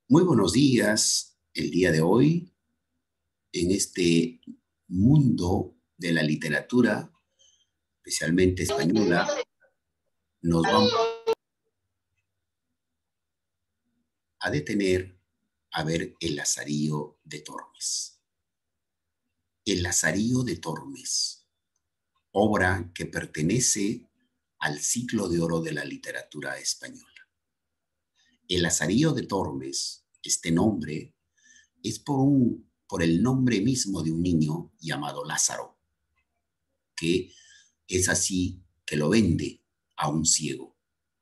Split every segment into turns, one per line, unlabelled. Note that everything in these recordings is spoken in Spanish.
Muy buenos días. El día de hoy, en este mundo de la literatura, especialmente española, nos vamos a detener a ver el Lazarillo de Tormes. El Lazarillo de Tormes, obra que pertenece al siglo de oro de la literatura española. El Lazarillo de Tormes, este nombre, es por el nombre mismo de un niño llamado Lázaro, que es así que lo vende a un ciego.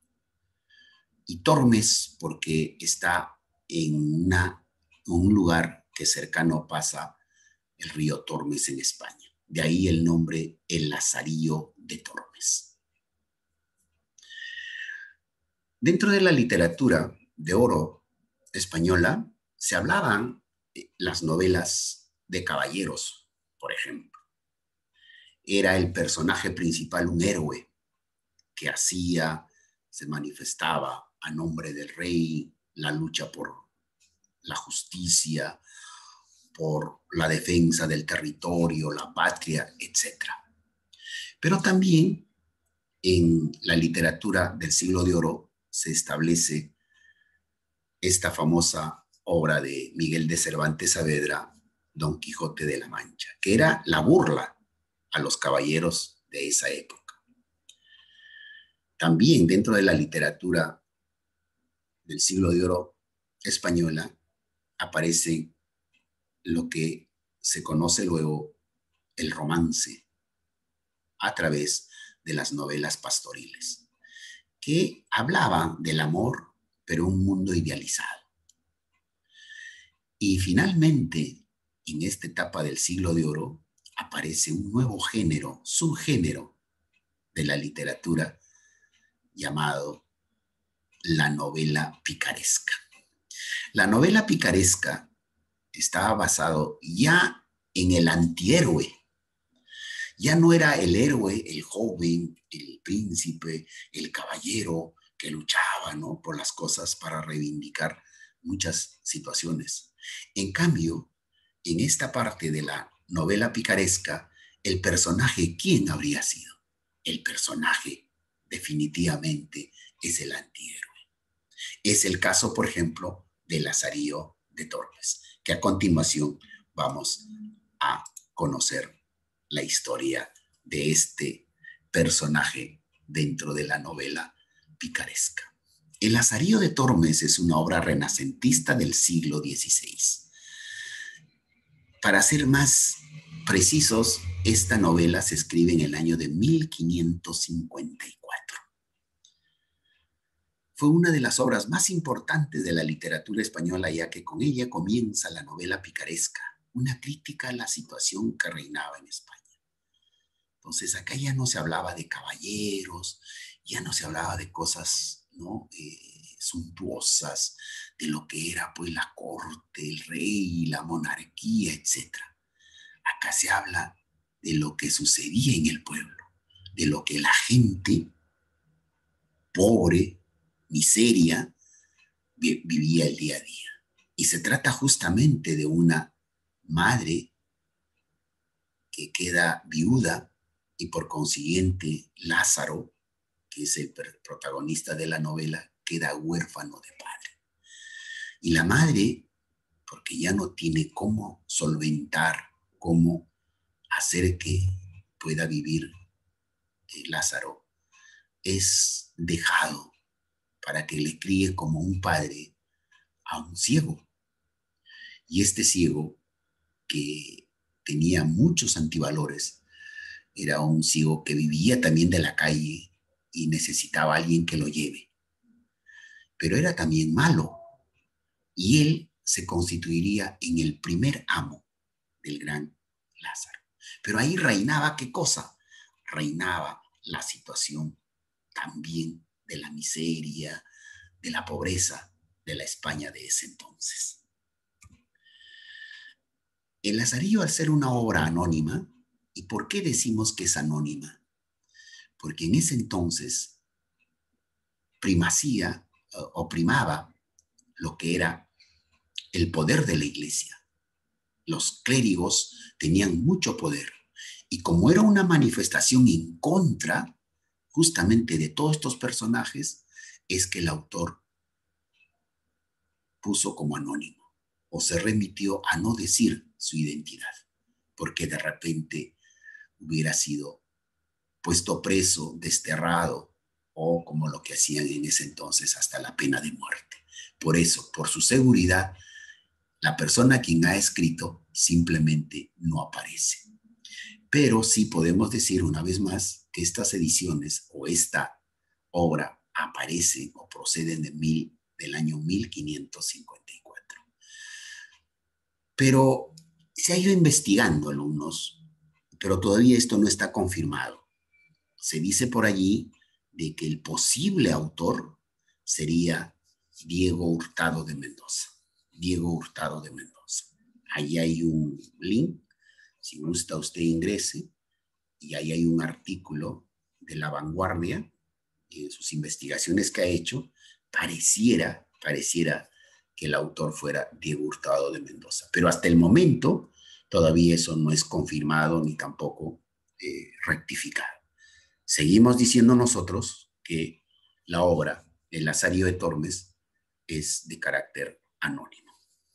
Y Tormes porque está en un lugar que cercano pasa el río Tormes en España. De ahí el nombre El Lazarillo de Tormes. Dentro de la literatura de oro española se hablaban las novelas de caballeros, por ejemplo. Era el personaje principal un héroe que se manifestaba a nombre del rey, la lucha por la justicia, por la defensa del territorio, la patria, etc. Pero también en la literatura del siglo de oro se establece esta famosa obra de Miguel de Cervantes Saavedra, Don Quijote de la Mancha, que era la burla a los caballeros de esa época. También dentro de la literatura del siglo de oro española aparece lo que se conoce luego el romance a través de las novelas pastoriles, que hablaban del amor, pero un mundo idealizado. Y finalmente, en esta etapa del siglo de oro, aparece un nuevo género, subgénero de la literatura llamado la novela picaresca. La novela picaresca estaba basado ya en el antihéroe. Ya no era el héroe, el joven, el príncipe, el caballero que luchaba, ¿no?, por las cosas para reivindicar muchas situaciones. En cambio, en esta parte de la novela picaresca, el personaje, ¿quién habría sido? El personaje definitivamente es el antihéroe. Es el caso, por ejemplo, de Lazarillo de Tormes, que a continuación vamos a conocer la historia de este personaje dentro de la novela picaresca. El Lazarillo de Tormes es una obra renacentista del siglo XVI. Para ser más precisos, esta novela se escribe en el año de 1554. Fue una de las obras más importantes de la literatura española, ya que con ella comienza la novela picaresca, una crítica a la situación que reinaba en España. Entonces, acá ya no se hablaba de caballeros, ya no se hablaba de cosas, ¿no?, suntuosas, de lo que era pues la corte, el rey, la monarquía, etc. Acá se habla de lo que sucedía en el pueblo, de lo que la gente pobre, miseria, vivía el día a día. Y se trata justamente de una madre que queda viuda y por consiguiente Lázaro, que es el protagonista de la novela, queda huérfano de padre. Y la madre, porque ya no tiene cómo solventar, cómo hacer que pueda vivir Lázaro, es dejado para que le críe como un padre a un ciego. Y este ciego, que tenía muchos antivalores, era un ciego que vivía también de la calle y necesitaba a alguien que lo lleve. Pero era también malo y él se constituiría en el primer amo del gran Lázaro. Pero ahí reinaba, ¿qué cosa? Reinaba la situación también de la miseria, de la pobreza de la España de ese entonces. El Lazarillo, al ser una obra anónima, ¿y por qué decimos que es anónima? Porque en ese entonces primacía o primaba lo que era el poder de la iglesia. Los clérigos tenían mucho poder. Y como era una manifestación en contra justamente de todos estos personajes, es que el autor puso como anónimo o se remitió a no decir su identidad, porque de repente hubiera sido puesto preso, desterrado o como lo que hacían en ese entonces hasta la pena de muerte. Por eso, por su seguridad, la persona quien ha escrito simplemente no aparece. Pero sí podemos decir una vez más que estas ediciones o esta obra aparecen o proceden del año 1554. Pero se ha ido investigando algunos, pero todavía esto no está confirmado. Se dice por allí de que el posible autor sería Diego Hurtado de Mendoza. Diego Hurtado de Mendoza. Ahí hay un link, si gusta usted ingrese, y ahí hay un artículo de La Vanguardia, y en sus investigaciones que ha hecho, pareciera que el autor fuera Diego Hurtado de Mendoza. Pero hasta el momento todavía eso no es confirmado ni tampoco rectificado. Seguimos diciendo nosotros que la obra de Lazarillo de Tormes es de carácter anónimo.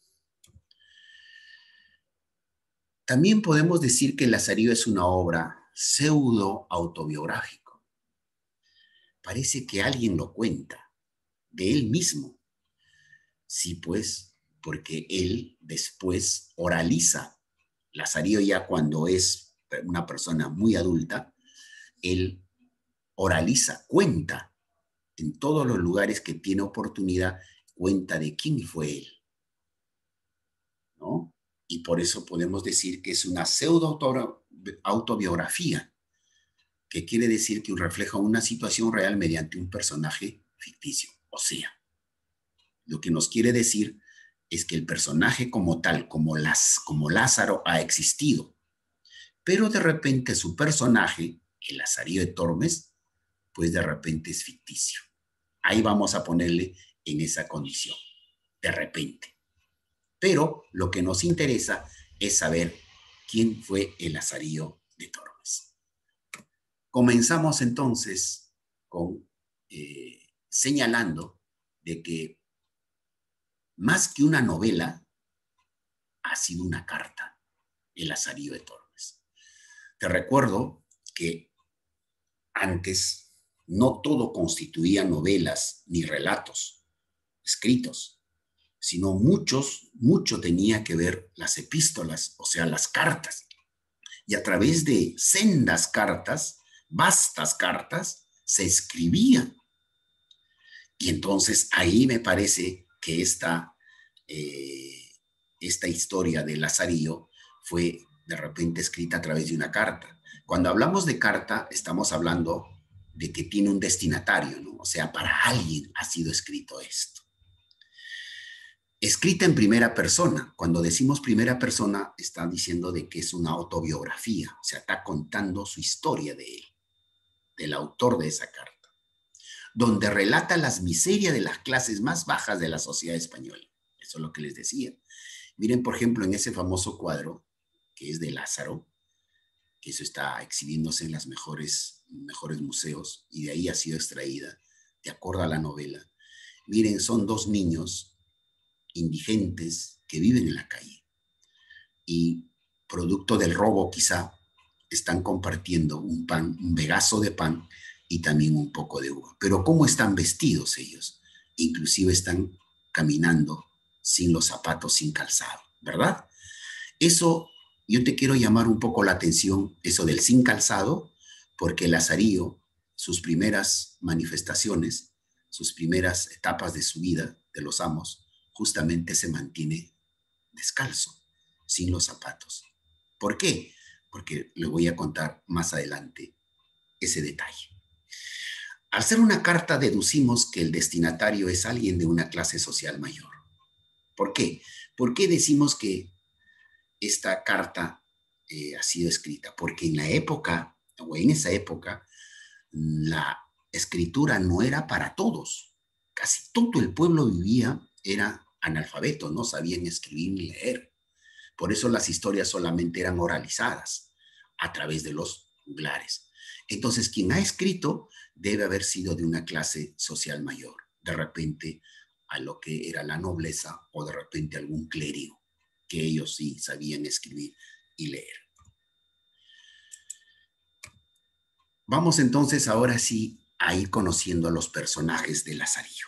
También podemos decir que Lazarillo es una obra pseudo autobiográfico. Parece que alguien lo cuenta de él mismo. Sí, pues, porque él después oraliza. Lazarillo ya cuando es una persona muy adulta, él oraliza, cuenta en todos los lugares que tiene oportunidad, cuenta de quién fue él, ¿no? Y por eso podemos decir que es una pseudo autobiografía, que quiere decir que refleja una situación real mediante un personaje ficticio. O sea, lo que nos quiere decir es que el personaje como tal, como Lázaro, ha existido, pero de repente su personaje, el Lazarillo de Tormes, pues de repente es ficticio. Ahí vamos a ponerle en esa condición, de repente. Pero lo que nos interesa es saber quién fue el Lazarillo de Tormes. Comenzamos entonces con señalando de que más que una novela, ha sido una carta, el Lazarillo de Tormes. Te recuerdo que antes no todo constituía novelas ni relatos escritos, sino mucho tenía que ver las epístolas, o sea, las cartas. Y a través de sendas cartas, vastas cartas, se escribían. Y entonces ahí me parece que esta historia de Lazarillo fue de repente escrita a través de una carta. Cuando hablamos de carta, estamos hablando de que tiene un destinatario, ¿no? O sea, para alguien ha sido escrito esto. Escrita en primera persona. Cuando decimos primera persona, está diciendo de que es una autobiografía, o sea, está contando su historia de él, del autor de esa carta, donde relata las miserias de las clases más bajas de la sociedad española. Eso es lo que les decía. Miren, por ejemplo, en ese famoso cuadro, que es de Lázaro, que eso está exhibiéndose en los mejores museos, y de ahí ha sido extraída, de acuerdo a la novela. Miren, son dos niños indigentes que viven en la calle y producto del robo quizá están compartiendo un pan, un vegazo de pan y también un poco de uva. Pero ¿cómo están vestidos ellos? Inclusive están caminando sin los zapatos, sin calzado, ¿verdad? Eso yo te quiero llamar un poco la atención, eso del sin calzado, porque Lazarillo, sus primeras manifestaciones, sus primeras etapas de su vida, de los amos, justamente se mantiene descalzo, sin los zapatos. ¿Por qué? Porque le voy a contar más adelante ese detalle. Al ser una carta, deducimos que el destinatario es alguien de una clase social mayor. ¿Por qué? ¿Por qué decimos que esta carta ha sido escrita? Porque en la época, o en esa época, la escritura no era para todos. Casi todo el pueblo vivía, era analfabetos, no sabían escribir ni leer. Por eso las historias solamente eran oralizadas a través de los juglares. Entonces, quien ha escrito debe haber sido de una clase social mayor, de repente a lo que era la nobleza o de repente algún clérigo, que ellos sí sabían escribir y leer. Vamos entonces ahora sí a ir conociendo a los personajes de Lazarillo.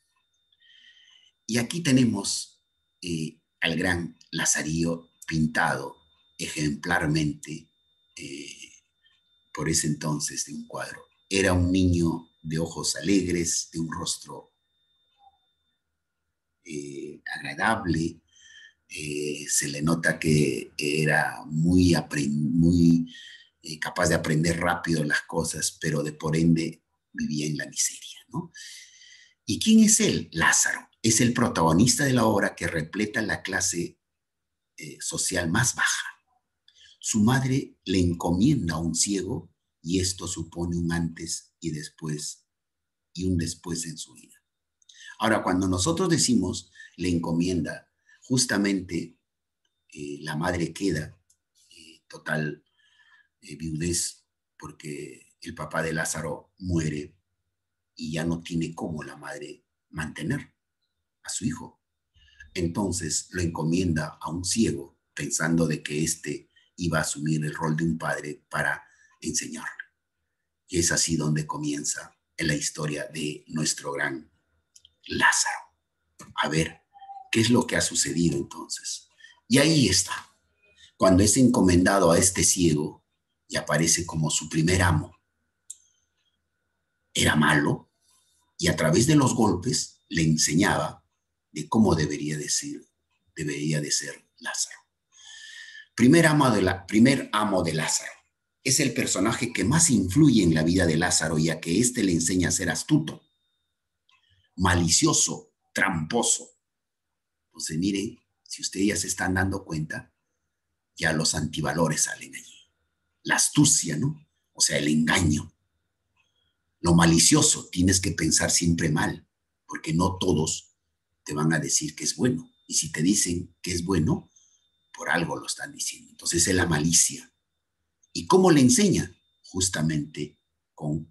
Y aquí tenemos al gran Lazarillo pintado ejemplarmente por ese entonces de un cuadro. Era un niño de ojos alegres, de un rostro agradable, se le nota que era muy capaz de aprender rápido las cosas, pero de por ende vivía en la miseria, ¿no? ¿Y quién es él? Lázaro. Es el protagonista de la obra que repleta la clase social más baja. Su madre le encomienda a un ciego y esto supone un antes y después y un después en su vida. Ahora, cuando nosotros decimos le encomienda, justamente la madre queda total viudez porque el papá de Lázaro muere y ya no tiene cómo la madre mantener a su hijo. Entonces lo encomienda a un ciego pensando de que éste iba a asumir el rol de un padre para enseñarle. Y es así donde comienza la historia de nuestro gran Lázaro. A ver, ¿qué es lo que ha sucedido entonces? Y ahí está, cuando es encomendado a este ciego y aparece como su primer amo. Era malo y a través de los golpes le enseñaba de cómo debería de ser Lázaro. Primer amo de Lázaro. Es el personaje que más influye en la vida de Lázaro, ya que éste le enseña a ser astuto, malicioso, tramposo. Entonces, miren, si ustedes ya se están dando cuenta, ya los antivalores salen allí. La astucia, ¿no? O sea, el engaño. Lo malicioso, tienes que pensar siempre mal, porque no todos te van a decir que es bueno. Y si te dicen que es bueno, por algo lo están diciendo. Entonces es la malicia. ¿Y cómo le enseña? Justamente con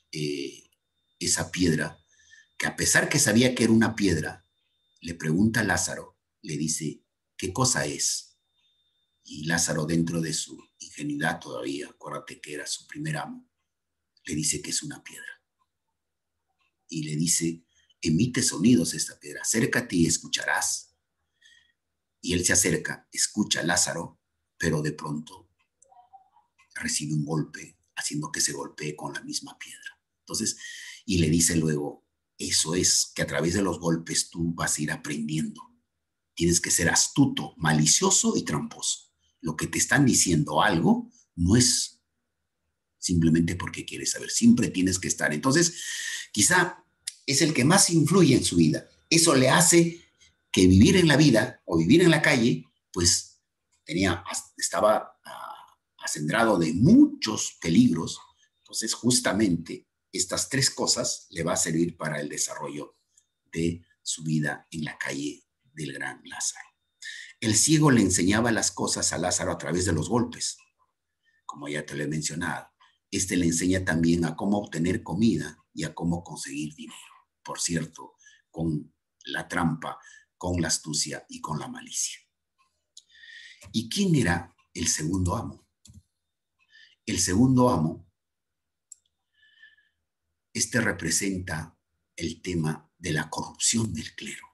esa piedra, que a pesar que sabía que era una piedra, le pregunta a Lázaro, le dice, ¿qué cosa es? Y Lázaro, dentro de su ingenuidad todavía, acuérdate que era su primer amo, le dice que es una piedra. Y le dice, emite sonidos esta piedra, acércate y escucharás. Y él se acerca, escucha a Lázaro, pero de pronto recibe un golpe, haciendo que se golpee con la misma piedra. Entonces, y le dice luego, eso es, que a través de los golpes tú vas a ir aprendiendo. Tienes que ser astuto, malicioso y tramposo. Lo que te están diciendo algo no es simplemente porque quieres saber, siempre tienes que estar. Entonces, quizá es el que más influye en su vida. Eso le hace que vivir en la vida o vivir en la calle, pues estaba acendrado de muchos peligros. Entonces, justamente estas tres cosas le va a servir para el desarrollo de su vida en la calle del gran Lázaro. El ciego le enseñaba las cosas a Lázaro a través de los golpes, como ya te lo he mencionado. Este le enseña también a cómo obtener comida y a cómo conseguir dinero. Por cierto, con la trampa, con la astucia y con la malicia. ¿Y quién era el segundo amo? El segundo amo, este representa el tema de la corrupción del clero.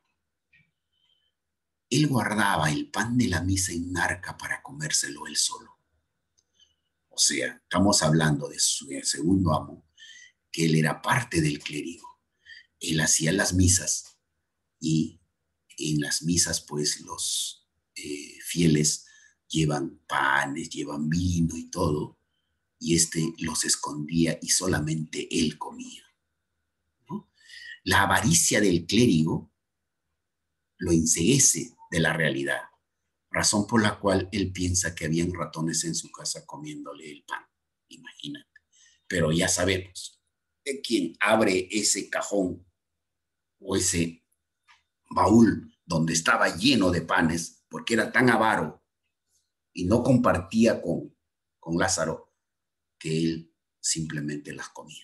Él guardaba el pan de la misa en un arca para comérselo él solo. O sea, estamos hablando de su segundo amo, que él era parte del clérigo. Él hacía las misas y en las misas, pues, los fieles llevan panes, llevan vino y todo, y este los escondía y solamente él comía, ¿no? La avaricia del clérigo lo enceguece de la realidad, razón por la cual él piensa que habían ratones en su casa comiéndole el pan, imagínate. Pero ya sabemos de quien abre ese cajón o ese baúl donde estaba lleno de panes, porque era tan avaro y no compartía con Lázaro, que él simplemente las comía.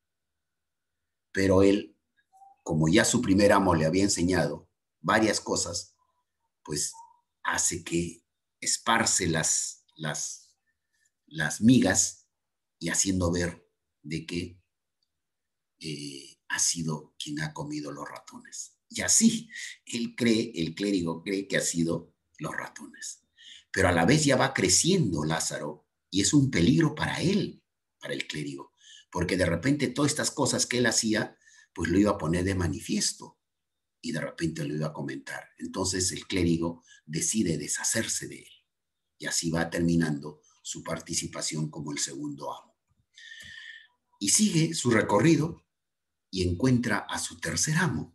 Pero él, como ya su primer amo le había enseñado varias cosas, pues hace que esparce las migas y haciendo ver de que ha sido quien ha comido los ratones. Y así él cree, el clérigo cree que ha sido los ratones. Pero a la vez ya va creciendo Lázaro y es un peligro para él, para el clérigo, porque de repente todas estas cosas que él hacía, pues lo iba a poner de manifiesto y de repente lo iba a comentar. Entonces el clérigo decide deshacerse de él y así va terminando su participación como el segundo amo. Y sigue su recorrido y encuentra a su tercer amo.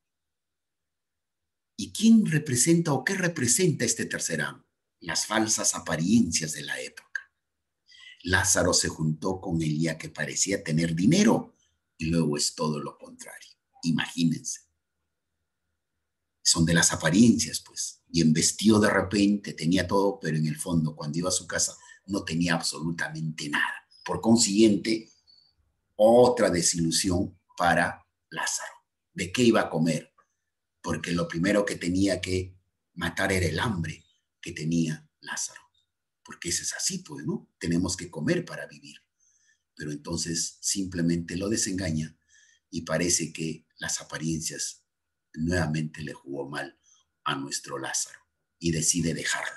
¿Y quién representa o qué representa este tercer amo? Las falsas apariencias de la época. Lázaro se juntó con Elías que parecía tener dinero y luego es todo lo contrario. Imagínense. Son de las apariencias, pues. Bien vestido de repente, tenía todo, pero en el fondo, cuando iba a su casa, no tenía absolutamente nada. Por consiguiente, otra desilusión para Lázaro. ¿De qué iba a comer? Porque lo primero que tenía que matar era el hambre que tenía Lázaro. Porque eso es así, pues, ¿no? Tenemos que comer para vivir. Pero entonces simplemente lo desengaña y parece que las apariencias nuevamente le jugó mal a nuestro Lázaro y decide dejarlo.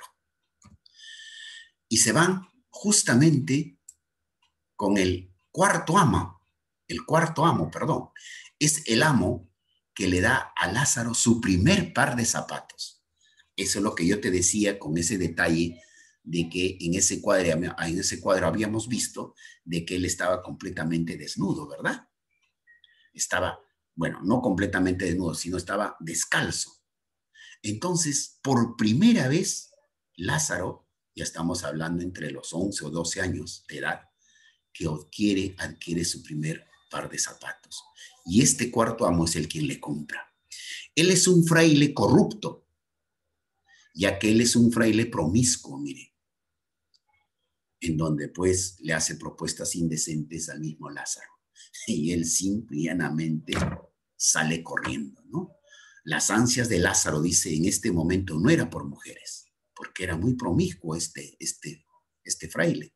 Y se van justamente con el cuarto amo, perdón. Es el amo que le da a Lázaro su primer par de zapatos. Eso es lo que yo te decía con ese detalle de que en ese cuadro habíamos visto de que él estaba completamente desnudo, ¿verdad? Estaba, bueno, no completamente desnudo, sino estaba descalzo. Entonces, por primera vez, Lázaro, ya estamos hablando entre los 11 o 12 años de edad, que adquiere su primer par de zapatos. Y este cuarto amo es el quien le compra. Él es un fraile corrupto, ya que él es un fraile promiscuo, mire, en donde pues le hace propuestas indecentes al mismo Lázaro. Y él simplemente sale corriendo, ¿no? Las ansias de Lázaro, dice, en este momento no era por mujeres, porque era muy promiscuo este fraile,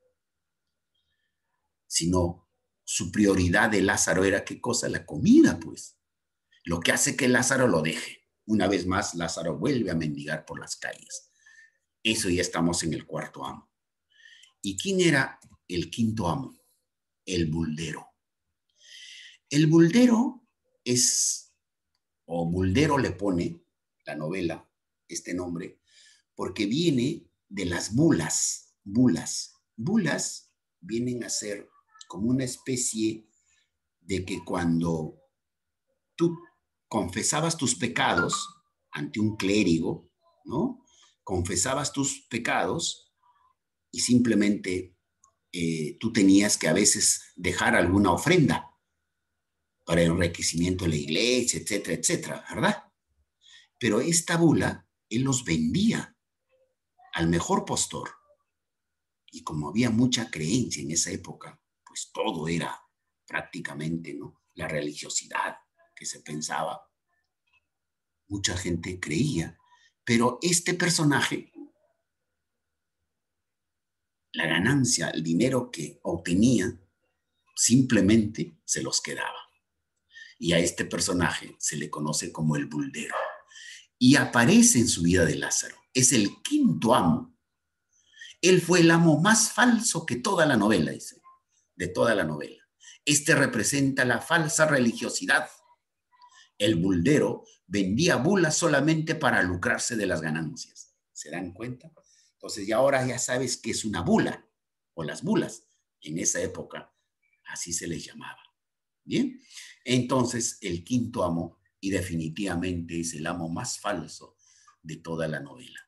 sino su prioridad de Lázaro era qué cosa, la comida, pues. Lo que hace que Lázaro lo deje. Una vez más, Lázaro vuelve a mendigar por las calles. Eso ya estamos en el cuarto amo. ¿Y quién era el quinto amo? El buldero. El buldero es, o buldero le pone la novela este nombre, porque viene de las bulas. Bulas vienen a ser como una especie de que cuando tú confesabas tus pecados ante un clérigo, ¿no? Confesabas tus pecados y simplemente tú tenías que a veces dejar alguna ofrenda para el enriquecimiento de la iglesia, etcétera, etcétera, ¿verdad? Pero esta bula, él los vendía al mejor postor. Y como había mucha creencia en esa época, pues todo era prácticamente, ¿no? La religiosidad que se pensaba. Mucha gente creía, pero este personaje, la ganancia, el dinero que obtenía, simplemente se los quedaba. Y a este personaje se le conoce como el buldero. Y aparece en su vida de Lázaro. Es el quinto amo. Él fue el amo más falso que toda la novela, dice, de toda la novela. Este representa la falsa religiosidad. El buldero vendía bulas solamente para lucrarse de las ganancias. ¿Se dan cuenta? Entonces, y ahora ya sabes qué es una bula, o las bulas. En esa época, así se les llamaba. Bien, entonces el quinto amo, y definitivamente es el amo más falso de toda la novela.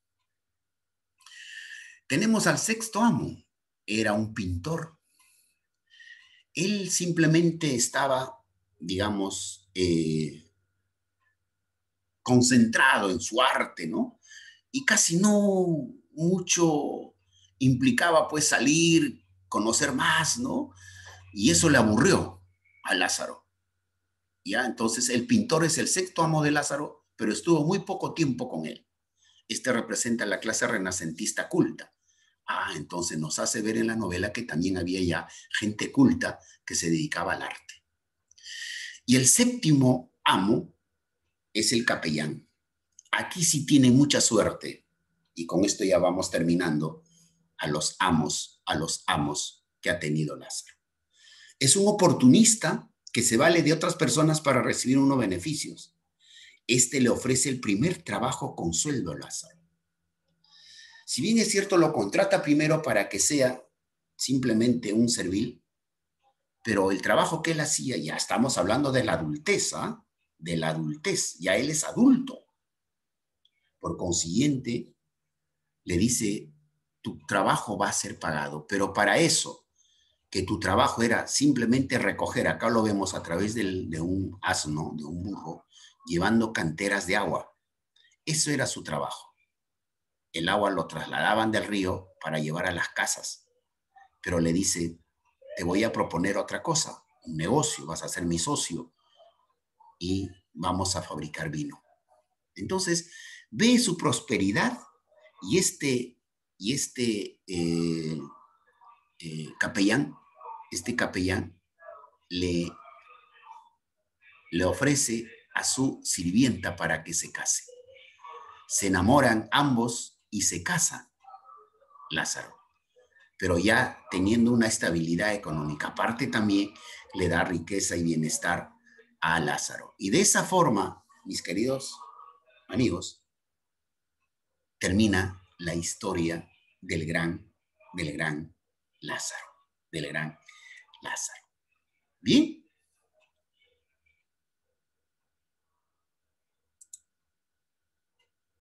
Tenemos al sexto amo, era un pintor. Él simplemente estaba, digamos, concentrado en su arte, ¿no? Y casi no mucho implicaba pues salir, conocer más, ¿no? Y eso le aburrió a Lázaro. ¿Ya? Entonces el pintor es el sexto amo de Lázaro, pero estuvo muy poco tiempo con él. Este representa la clase renacentista culta. Entonces nos hace ver en la novela que también había ya gente culta que se dedicaba al arte. Y el séptimo amo es el capellán. Aquí sí tiene mucha suerte, y con esto ya vamos terminando, a los amos que ha tenido Lázaro. Es un oportunista que se vale de otras personas para recibir unos beneficios. Este le ofrece el primer trabajo con sueldo a Lázaro. Si bien es cierto, lo contrata primero para que sea simplemente un servil, pero el trabajo que él hacía, ya estamos hablando de la adultez, de la adultez, ya él es adulto. Por consiguiente, le dice, tu trabajo va a ser pagado, pero para eso, que tu trabajo era simplemente recoger, acá lo vemos a través de un asno, de un burro, llevando canteras de agua. Eso era su trabajo. El agua lo trasladaban del río para llevar a las casas, pero le dice, te voy a proponer otra cosa, un negocio, vas a ser mi socio y vamos a fabricar vino. Entonces, ve su prosperidad y capellán, le, le ofrece a su sirvienta para que se case. Se enamoran ambos y se casa Lázaro, pero ya teniendo una estabilidad económica. Aparte también le da riqueza y bienestar a Lázaro. Y de esa forma, mis queridos amigos, termina la historia del gran Lázaro, del gran Lázaro. ¿Bien?